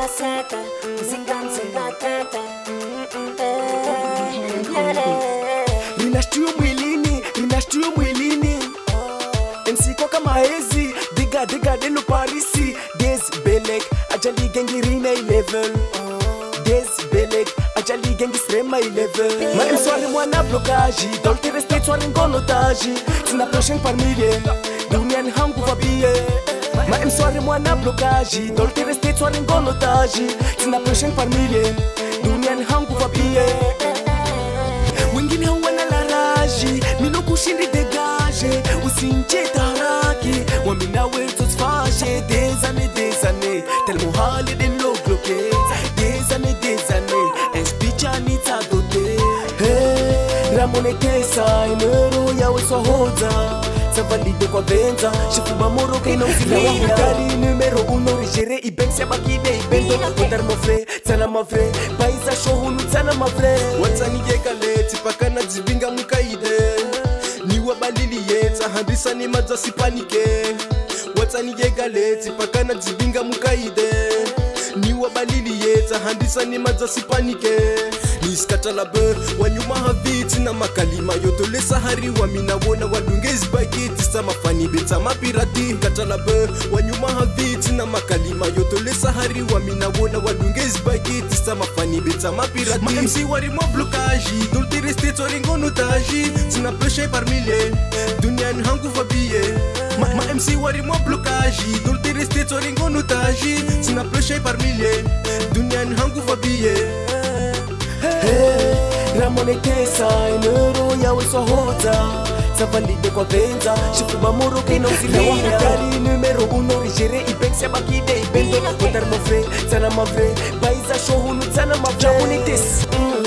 seta, zinga teta. Rinashtuyo mwilini MC kwa kama hezi Diga deno Parisi Des Belek Adjali Gvng rina 11 Des Belek Adjali Gvng srema 11 Ma MC wale mwana blokaji Dolte reste tware ngon otage Tina prochaine par milliers Duniani hangu vabie Ma MC wale mwana blokaji Dolte reste tware ngon otage Tina prochaine par milliers Duniani hangu vabie Wengine wana laraji Mino kushindi dégage Usinche taraki Wamina wetu tfashe Des années Tellement hali de l'eau bloqué Des années Espicha ni tadote Hey, Ramone Tessa Imero yawe swahoda Savalide kwa venza Shifuba moro kino zilina Kari numero uno Rigere G.V.N.G Siabakide ibendo Wandar mafre, tana mafre Baiza shohunu tana mafre Watsani gekale Tipakana G.V.N.G mukaide Niwa balili yeta Handisa ni maza sipanike Watsani gekale Tipakana G.V.N.G mukaide Niwa balili yeta Handisa ni maza sipanike Niskata labe Wanyuma haviti na makalima Yotole sahari Wamina wona wadungezi bagiti Sama fani beta mapirati Kata labe Wanyuma haviti na makalima Yotole sahari Wamina wona wadungezi bagiti Sama fani beta mapirati Ma MC wari mo blokaji Dolte reste tware ngon otage Tina peche par milliers Duniani hangu vabie Ma MC wari mo blokaji Dolte reste tware ngon otage Tina peche par milliers Duniani hangu vabie Hey, Ramone Tessa Imero yawe swahoda Savalide kwa venza Shifuba moro kino zilina Kari numero uno Rigere G.V.N.G Siabakide ibendo Wandar mafre, tana mafre Baiza shohunu tana mafre Ramone Tessa